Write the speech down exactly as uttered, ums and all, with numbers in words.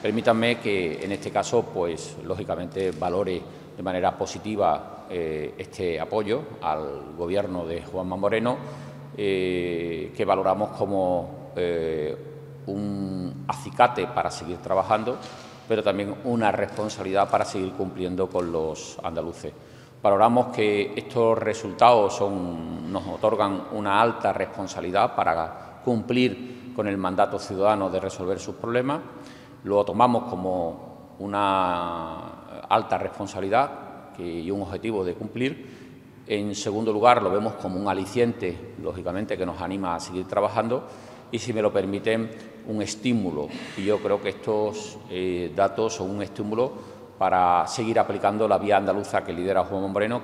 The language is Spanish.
Permítanme que, en este caso, pues lógicamente valore de manera positiva eh, este apoyo al Gobierno de Juanma Moreno, eh, que valoramos como eh, un acicate para seguir trabajando, pero también una responsabilidad para seguir cumpliendo con los andaluces. Valoramos que estos resultados son, nos otorgan una alta responsabilidad para cumplir con el mandato ciudadano de resolver sus problemas. Lo tomamos como una alta responsabilidad y un objetivo de cumplir. En segundo lugar, lo vemos como un aliciente, lógicamente, que nos anima a seguir trabajando y, si me lo permiten, un estímulo. Y yo creo que estos eh, datos son un estímulo para seguir aplicando la vía andaluza que lidera Juanma Moreno.